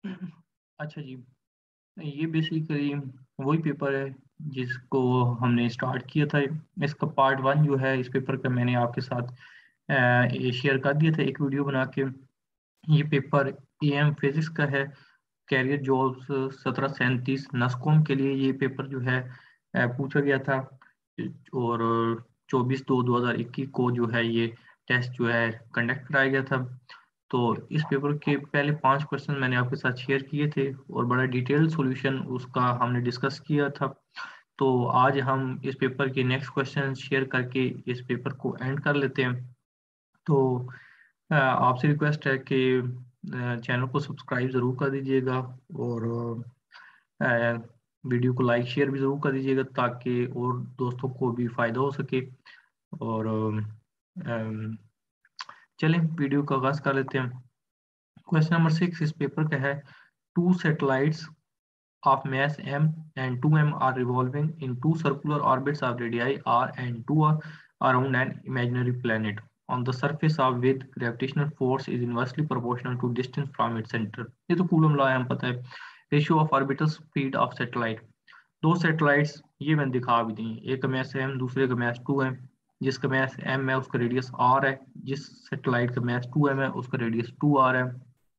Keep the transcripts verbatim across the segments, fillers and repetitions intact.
अच्छा जी, ये बेसिकली वही पेपर है जिसको हमने स्टार्ट किया था। इसका पार्ट वन जो है इस पेपर का मैंने आपके साथ शेयर कर दिया था एक वीडियो बना के। ये पेपर ए एम फिजिक्स का है, कैरियर जॉब्स सत्रह सैंतीस नस्कॉम के लिए ये पेपर जो है अ, पूछा गया था। और चौबीस दो दो हजार इक्कीस को जो है ये टेस्ट जो है कंडक्ट कराया गया था। तो इस पेपर के पहले पांच क्वेश्चन मैंने आपके साथ शेयर किए थे और बड़ा डिटेल सॉल्यूशन उसका हमने डिस्कस किया था। तो आज हम इस पेपर के नेक्स्ट क्वेश्चन शेयर करके इस पेपर को एंड कर लेते हैं। तो अ, आपसे रिक्वेस्ट है कि चैनल को सब्सक्राइब ज़रूर कर दीजिएगा और अ, वीडियो को लाइक शेयर भी ज़रूर कर दीजिएगा ताकि और दोस्तों को भी फ़ायदा हो सके। और अम, चलें वीडियो का आगाज़ कर लेते हैं। क्वेश्चन नंबर सिक्स इस पेपर का है, two satellites of mass m and two m are revolving in two circular orbits of radii r and two are around an imaginary planet on the surface of with gravitational force is inversely proportional to distance from its center। ये तो coulomb law है, हम पता है। Ratio of orbital speed of satellite, दो satellites ये मैंने दिखा भी दी, एक का मैस m दूसरे का मैस टू m। जिसका मैस m है उसका रेडियस r है, जिस सैटेलाइट का मैस टू m है उसका रेडियस टू r है।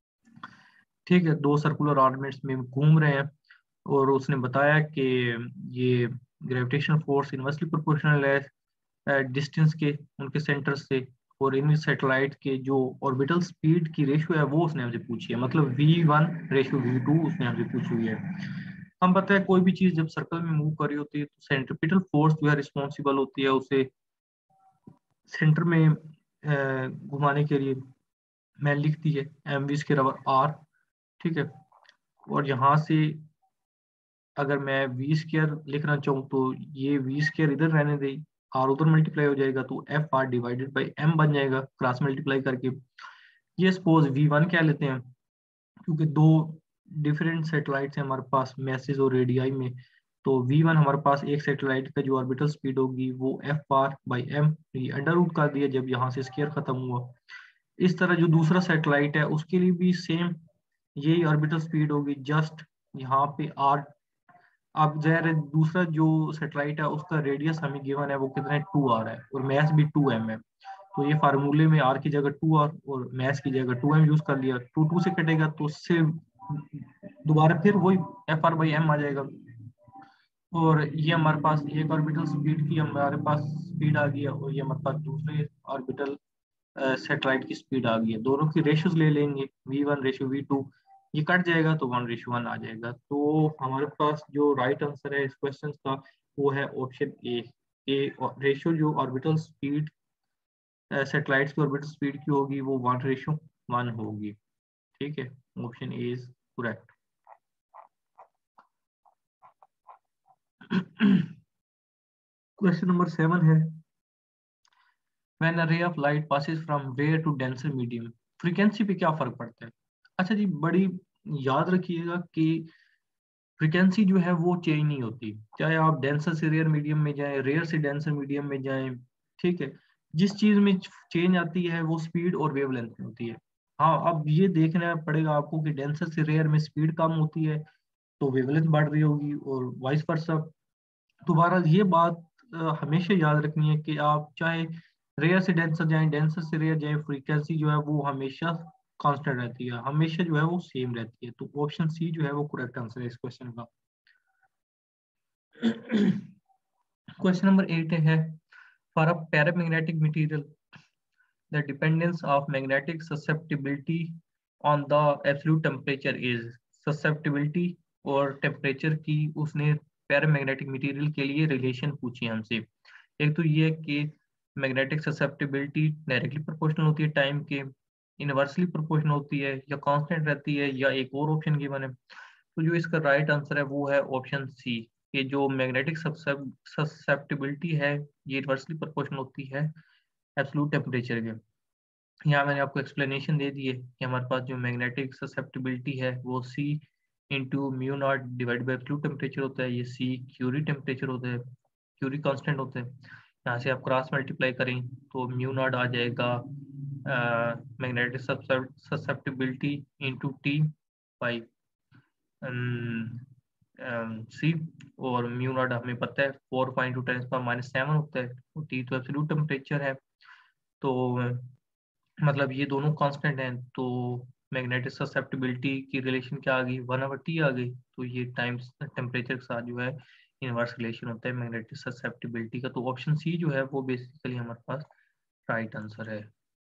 ठीक है, दो सर्कुलर ऑर्बिट्स में घूम रहे हैं और उसने बताया कि ये ग्रेविटेशनल फोर्स इनवर्सली प्रोपोर्शनल है डिस्टेंस के उनके सेंटर से। और इन सैटेलाइट के जो ऑर्बिटल स्पीड की रेशियो है वो उसने हमसे पूछी है, मतलब V one ratio V two उसने हमसे पूछी हुई है। हम पता है कोई भी चीज जब सर्कल में मूव कर रही होती है तो सेंट्रिपिटल फोर्स जो है रिस्पॉन्सिबल होती है उसे सेंटर में अ, घुमाने के लिए। मैं लिख दी है एम वी के बराबर आर। ठीक है, और यहाँ से अगर मैं वी स्केयर लिखना चाहूँ तो ये वी स्केयर इधर रहने दे, आर उधर मल्टीप्लाई हो जाएगा तो F R divided by M बन जाएगा क्रॉस मल्टीप्लाई करके। ये सपोज वी वन कह लेते हैं क्योंकि दो डिफरेंट सैटेलाइट्स हैं हमारे पास मैसेज और रेडियाई में। तो वी वन हमारे पास एक सैटेलाइट का जो ऑर्बिटल स्पीड होगी वो एफ आर बाई एम, ये अंडर रूट कर दिया जब यहाँ से स्केयर खत्म हुआ। इस तरह जो दूसरा सैटेलाइट है उसके लिए भी सेम यही ऑर्बिटल स्पीड होगी, जस्ट यहाँ पे आर। अब जहर दूसरा जो सेटेलाइट है उसका रेडियस हमें गिवन है वो कितना है, टू आर है और मैस भी टू एम है। तो ये फार्मूले में आर की जगह टू आर और मैस की जगह टू एम यूज कर लिया। टू टू से कटेगा तो उससे दोबारा फिर वही एफ आर बाई एम आ जाएगा। और ये हमारे पास एक ऑर्बिटल स्पीड की हमारे पास स्पीड आ गई है और ये हमारे पास दूसरे ऑर्बिटल सेटेलाइट की स्पीड आ गई है। दोनों की रेशियोज ले लेंगे, V one ratio V two, ये कट जाएगा तो वन रेशियो वन आ जाएगा। तो हमारे पास जो राइट आंसर है इस क्वेश्चन का वो है ऑप्शन ए। ए रेशियो जो ऑर्बिटल स्पीड सेटेलाइट्स की ऑर्बिटल स्पीड की होगी वो वन रेशियो वन होगी। ठीक है, option A is correct. Question number seven है, when a ray of light passes from rare to denser medium, frequency पे क्या फर्क पड़ता है। अच्छा जी, बड़ी याद रखिएगा कि फ्रीक्वेंसी जो है वो चेंज नहीं होती, चाहे आप डेंसर से रेयर मीडियम में जाएं, रेयर से डेंसर मीडियम में जाएं। ठीक है, जिस चीज में चेंज आती है वो स्पीड और वेवलेंथ में होती है। हाँ, अब ये देखना पड़ेगा आपको कि डेंसर से रेयर में स्पीड कम होती है तो वेवलेंथ बढ़ रही होगी और वाइस वर्सा। दोबारा ये बात अ, हमेशा याद रखनी है कि आप चाहे रेयर से डेंसर जाएं, डेंसर से रेयर जाएं, फ्रीक्वेंसी जो है वो हमेशा कांस्टेंट रहती है, हमेशा जो है वो सेम रहती है। तो ऑप्शन सी जो है वो करेक्ट आंसर है इस क्वेश्चन का। क्वेश्चन नंबर एट है, for a paramagnetic material the dependence of magnetic susceptibility on the absolute temperature is. Susceptibility और टेम्परेचर की उसने पैरामैग्नेटिक मटेरियल के लिए रिलेशन पूछी हमसे। एक तो ये है कि मैग्नेटिक ससेप्टिबिलिटी डायरेक्टली प्रोपोर्शनल होती है टाइम के, इनवर्सली प्रोपोर्शनल होती है या कांस्टेंट रहती है, या एक और ऑप्शन गिवन है। तो जो इसका राइट आंसर है वो है ऑप्शन सी, कि जो मैग्नेटिक ससेप्टिबिलिटी है ये इनवर्सली प्रोपोर्शनल होती है एब्सोल्यूट टेम्परेचर के। यहाँ मैंने आपको एक्सप्लेनेशन दे दी है कि हमारे पास जो मैग्नेटिक ससेप्टिबिलिटी है वो C into mu naught divide by absolute temperature होता है। ये सी क्यूरी टेम्परेचर होता है, क्यूरी कांस्टेंट होता है। यहाँ से आप क्रॉस मल्टीप्लाई करें तो म्यू नॉट आ जाएगा magnetic susceptibility into T by C, और म्यू नॉट हमें पता है फोर पॉइंट टू टेन पर माइनस सेवन होता है, तो टी तो एब्सोल्यूट टेम्परेचर है, तो मतलब ये दोनों कांस्टेंट हैं, तो मैग्नेटिक ससेप्टिबिलिटी की रिलेशन क्या आ गई, वन ओवर टी आ गई, तो ये टाइम्स टेम्परेचर के साथ जो है इनवर्स रिलेशन होता है मैग्नेटिक ससेप्टिबिलिटी का। तो ऑप्शन सी जो है वो बेसिकली हमारे पास राइट आंसर है,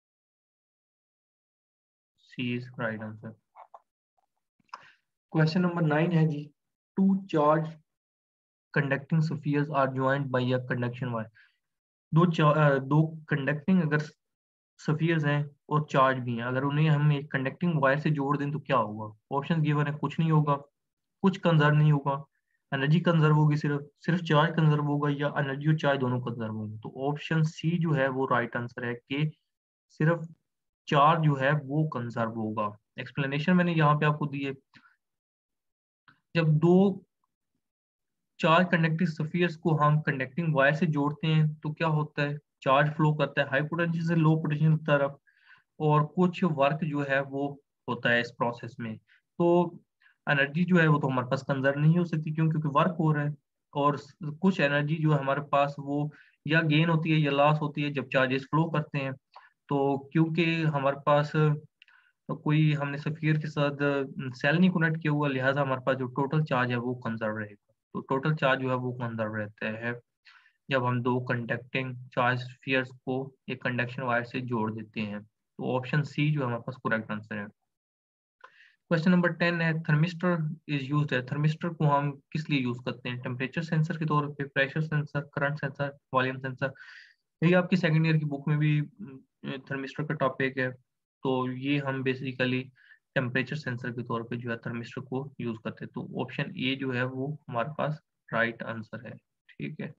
C is right answer. Question number nine है जी, two charge conducting spheres are joint by a conduction wire. दो चा- दो कंडक्टिंग अगर स्फीयर्स हैं और चार्ज भी हैं, अगर उन्हें हम एक कंडक्टिंग वायर से जोड़ दें तो क्या होगा। ऑप्शन गिवन है, कुछ नहीं होगा, कुछ कंजर्व नहीं होगा, एनर्जी कंजर्व होगी, सिर्फ सिर्फ चार्ज कंजर्व होगा, या एनर्जी और चार्ज दोनों कंजर्व होंगे। तो ऑप्शन सी जो है वो राइट आंसर है कि सिर्फ चार्ज जो है वो कंजर्व होगा। एक्सप्लेनेशन मैंने यहाँ पे आपको दी है। जब दो चार्ज कंडक्टिंग स्फीयर्स को हम कंडक्टिंग वायर से जोड़ते हैं तो क्या होता है, चार्ज फ्लो करता है हाई पोटेंशियल से लो पोटेंशियल की तरफ, और कुछ वर्क जो है वो होता है इस प्रोसेस में। तो एनर्जी जो है वो तो हमारे पास कंजर्व नहीं हो सकती, क्यों, क्योंकि वर्क हो रहा है। और कुछ एनर्जी जो है हमारे पास वो या गेन होती है या लॉस होती है जब चार्जेस फ्लो करते हैं। तो क्योंकि हमारे पास तो कोई हमने सफीयर के साथ सेल नहीं कनेक्ट किया हुआ, लिहाजा हमारे पास जो टोटल चार्ज है वो कंजर्व रहेगा। तो टोटल चार्ज जो है वो कंजर्व रहता है जब हम दो कंडक्टिंग चार्ज स्फीयर्स को एक कंडक्शन वायर से जोड़ देते हैं। तो ऑप्शन सी जो है हमारे पास करेक्ट आंसर है। क्वेश्चन नंबर टेन है, थर्मिस्टर इज यूज्ड है। थर्मिस्टर को हम किस लिए यूज करते हैं, टेम्परेचर सेंसर के तौर पे, pressure sensor, current sensor, volume sensor. यही आपकी सेकंड ईयर की बुक में भी थर्मिस्टर का टॉपिक है। तो ये हम बेसिकली टेम्परेचर सेंसर के तौर पे जो है थर्मिस्टर को यूज करते हैं। तो ऑप्शन ए जो है वो हमारे पास राइट आंसर है। ठीक है।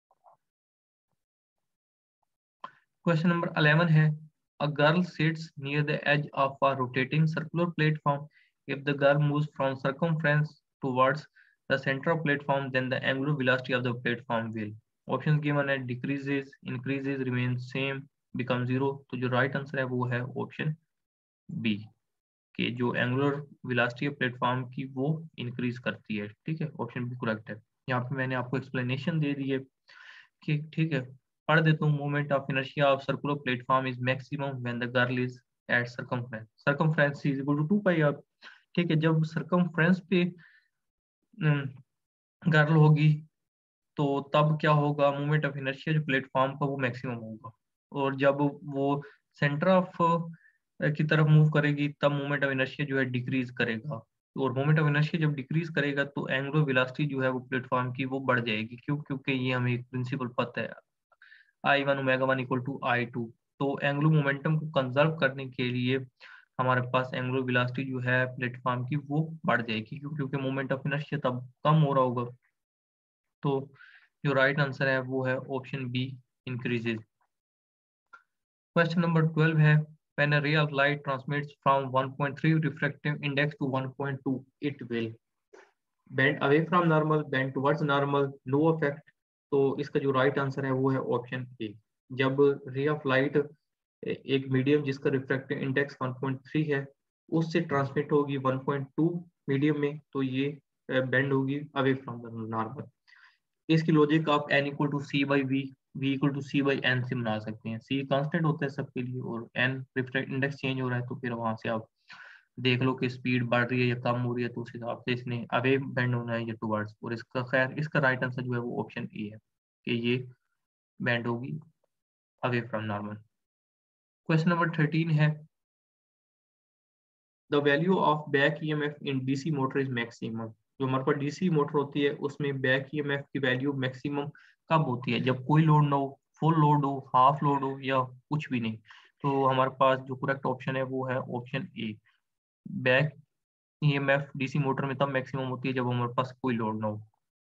क्वेश्चन नंबर इलेवन है, a girl sits near the edge of a rotating circular platform. If the girl moves from circumference towards the center of platform, then the angular velocity of the platform will. Options given है, decreases, increases, remains same, become zero। तो जो right right answer है वो है option B, कि जो angular velocity है platform की वो इंक्रीज करती है। ठीक है, ऑप्शन बी करेक्ट है। यहाँ पे मैंने आपको एक्सप्लेनेशन दे दी है कि ठीक है, पढ़ देता हूँ। Moment of inertia of circular platform is maximum when the girl is at circumference, circumference is equal to two pi R. ठीक है, जब सर्कमफ्रेंस पे गर्ल होगी तो तब क्या होगा, मोमेंट ऑफ इनर्शिया जो प्लेटफॉर्म का वो मैक्सिमम होगा। और जब वो सेंटर ऑफ की तरफ मूव करेगी तब मोमेंट ऑफ इनर्शिया जो है डिक्रीज करेगा। और मोमेंट ऑफ इनर्शिया जब डिक्रीज करेगा तो एंगुलर वेलोसिटी जो है वो प्लेटफॉर्म की वो बढ़ जाएगी। क्यों, क्योंकि ये हमें एक प्रिंसिपल पता है, I one omega one equal to I two. तो एंगुलर मोमेंटम को कंजर्व करने के लिए हमारे पास एंगुलर वेलोसिटी जो है प्लेटफॉर्म की वो बढ़ जाएगी, क्यों, क्योंकि मोमेंट ऑफ इनर्शिया तब कम हो रहा होगा। तो जो राइट आंसर है वो है option B, increases. Question number twelve है, when a ray of light transmits from one point three refractive index to one point two, it will bend away from normal, bend towards normal, no effect। तो इसका जो right right answer है वो है option A. जब ray of light एक medium जिसका refractive index one point three है उससे ट्रांसमिट होगी वन पॉइंट टू मीडियम में, तो ये बेंड होगी अवे फ्रॉम द नॉर्मल। इसकी लॉजिक आप n equal to C by V, V equal to C by N से बना सकते हैं। सी कांस्टेंट होता है सबके लिए और n रिफ्रैक्ट इंडेक्स चेंज हो रहा है, तो फिर वहां से आप देख लो कि स्पीड बढ़ रही है या कम हो रही है, तो उस हिसाब से इसने अवे बेंड होना है या टुवर्ड्स। और इसका खैर इसका राइट आंसर जो है वो ऑप्शन ए है कि ये बेंड होगी away from normal. Question number thirteen है, the value of back EMF in DC motor is maximum. जो हमारे पास डीसी मोटर होती है उसमें बैक ईएमएफ की वैल्यू मैक्सिमम कब होती है, जब कोई लोड ना हो, फुल लोड हो, हाफ लोड हो, या कुछ भी नहीं। तो हमारे पास जो करेक्ट ऑप्शन है वो है option A, back EMF DC motor में तब मैक्सिमम होती है जब हमारे पास कोई लोड ना हो।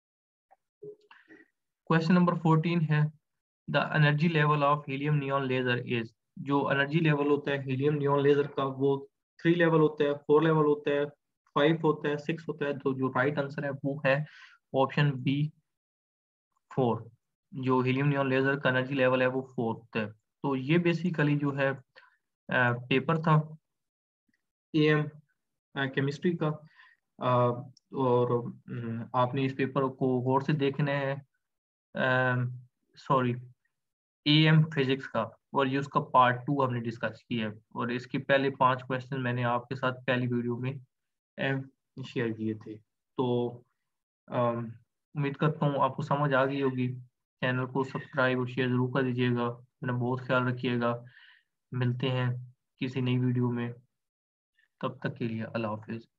क्वेश्चन नंबर फोर्टीन है, the energy level of helium neon laser is. जो एनर्जी लेवल होता है हीलियम नियॉन लेजर का वो थ्री लेवल होता है, फोर लेवल होता है, फाइव होता है, सिक्स होता है। तो जो राइट आंसर है वो है ऑप्शन बी, फोर। जो हीलियम नियॉन लेजर का एनर्जी लेवल है वो फोर होता है। तो ये बेसिकली जो है पेपर था एएम केमिस्ट्री का। और आपने इस पेपर को गौर से देखना है। सॉरी, एएम फिजिक्स का, और ये उसका पार्ट टू हमने डिस्कस किया है, और इसके पहले पांच क्वेश्चन मैंने आपके साथ पहली वीडियो में शेयर किए थे। तो उम्मीद करता हूँ आपको समझ आ गई होगी। चैनल को सब्सक्राइब और शेयर जरूर कर दीजिएगा। अपना बहुत ख्याल रखिएगा। मिलते हैं किसी नई वीडियो में, तब तक के लिए अल्लाह हाफिज।